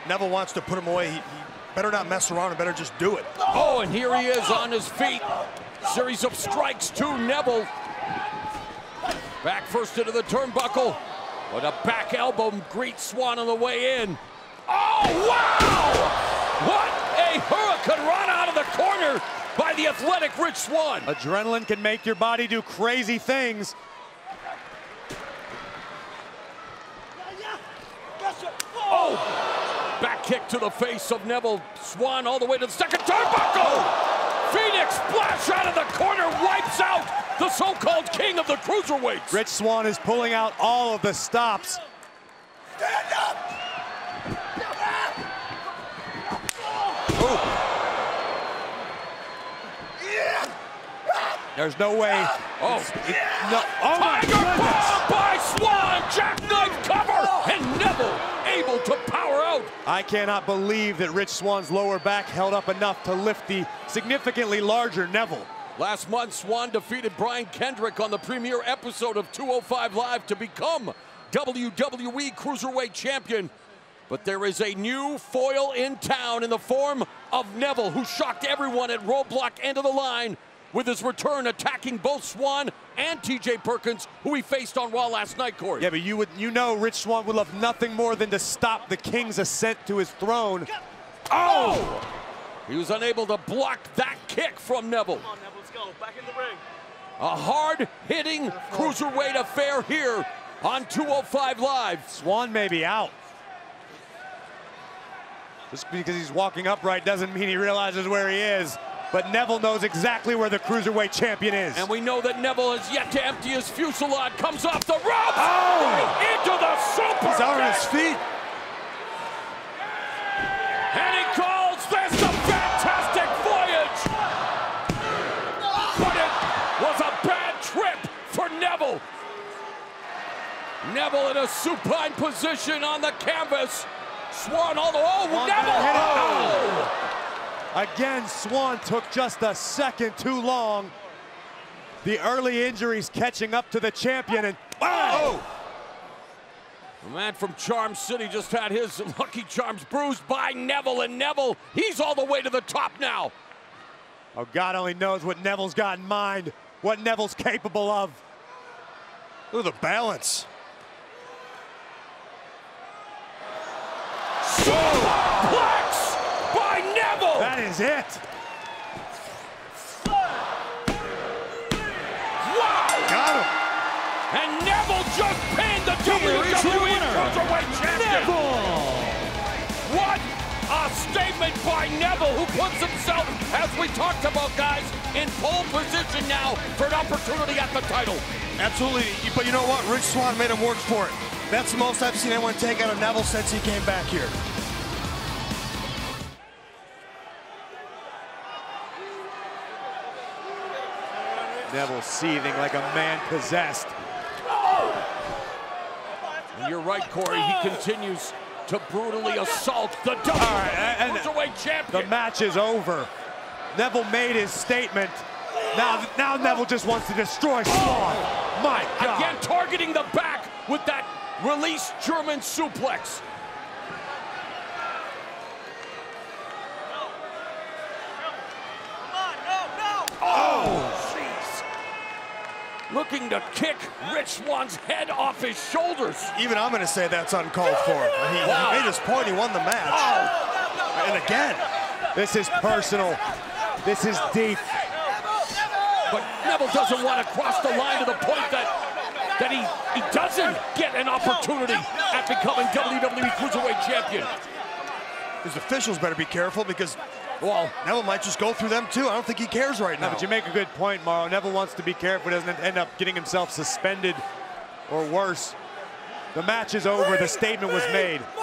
Neville wants to put him away. He better not mess around and better just do it. Oh, and here he is on his feet. Series of strikes to Neville. Back first into the turnbuckle. With a back elbow greets Swann on the way in. Oh, wow! What a hurricane run out of the corner by the athletic Rich Swann. Adrenaline can make your body do crazy things. Oh! Back kick to the face of Neville. Swann all the way to the second turnbuckle! Phoenix splash out of the corner, wipes out the so-called king of the cruiserweights. Rich Swann is pulling out all of the stops. Stand up! There's no way. Oh, No. Oh my Tiger goodness! bomb by Swann, jackknife cover, and Neville able to power out. I cannot believe that Rich Swann's lower back held up enough to lift the significantly larger Neville. Last month, Swann defeated Brian Kendrick on the premiere episode of 205 Live to become WWE Cruiserweight Champion. But there is a new foil in town in the form of Neville, who shocked everyone at Roadblock End of the Line with his return attacking both Swann and TJ Perkins, who he faced on Raw last night, Corey. Yeah, but you know Rich Swann would love nothing more than to stop the King's ascent to his throne. Oh! He was unable to block that kick from Neville. Come on, Neville, let's go. Back in the ring. A hard-hitting cruiserweight affair here on 205 Live. Swann may be out. Just because he's walking upright doesn't mean he realizes where he is. But Neville knows exactly where the Cruiserweight Champion is. And we know that Neville has yet to empty his fusillade. Comes off the ropes! Oh! Into the super He's out on kick. his feet. And he calls this a fantastic voyage! But it was a bad trip for Neville. Neville in a supine position on the canvas. Swann all the way. Oh, Neville! Oh! Again, Swann took just a second too long. The early injuries catching up to the champion, and Oh! The man from Charm City just had his Lucky Charms bruised by Neville, and Neville, he's all the way to the top now. oh, God only knows what Neville's got in mind, what Neville's capable of. Look at the balance. Suplex by Neville! That is it. Wow! Got him. And Neville just pinned the WWE Cruiserweight Champion! What a statement by Neville, who puts himself, as we talked about, guys, in pole position now for an opportunity at the title. Absolutely, but you know what? Rich Swann made him work for it. That's the most I've seen anyone take out of Neville since he came back here. Neville seething like a man possessed. And you're right, Corey, he continues to brutally assault the WWE Cruiserweight Champion. The match is over. Neville made his statement. Now Neville just wants to destroy Swann. My God. Again, targeting the back with that released German suplex. Oh, jeez. Looking to kick Rich Swann's head off his shoulders. Even I'm going to say that's uncalled for. He made his point. He won the match. Oh. And again. This is personal. This is deep. But Neville doesn't want to cross the line to the point that he doesn't get an opportunity at becoming WWE Cruiserweight Champion. His officials better be careful because, well, Neville might just go through them too. I don't think he cares right now. But you make a good point, Mauro. Neville wants to be careful. He doesn't end up getting himself suspended or worse. The match is over. The statement was made.